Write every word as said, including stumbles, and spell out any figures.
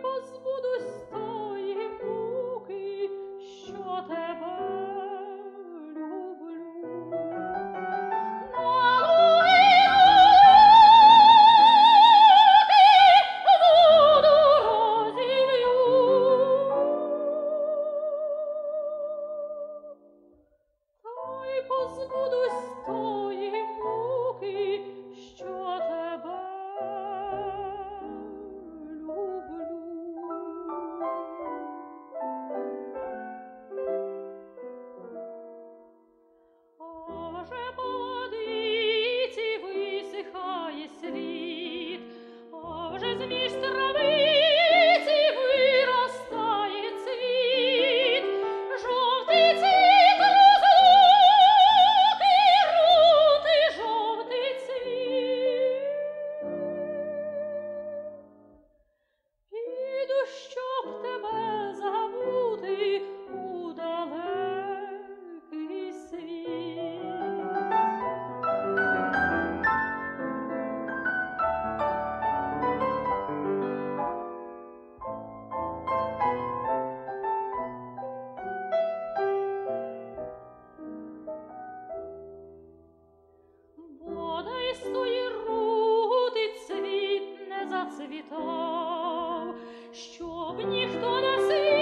позбудусь тої муки, що тебе люблю. На луги воду розілью. Та й позбудусь тої муки, що тебе Аже по водиці висихає світ, аже з між травиці виростає цвіт, жовтий цвіт розлуки, рутий жовтий цвіт. Піду, щоб тебе забути у далекий світ. Бодай з тої рути цвіт не зацвітав, щоб ніхто на світі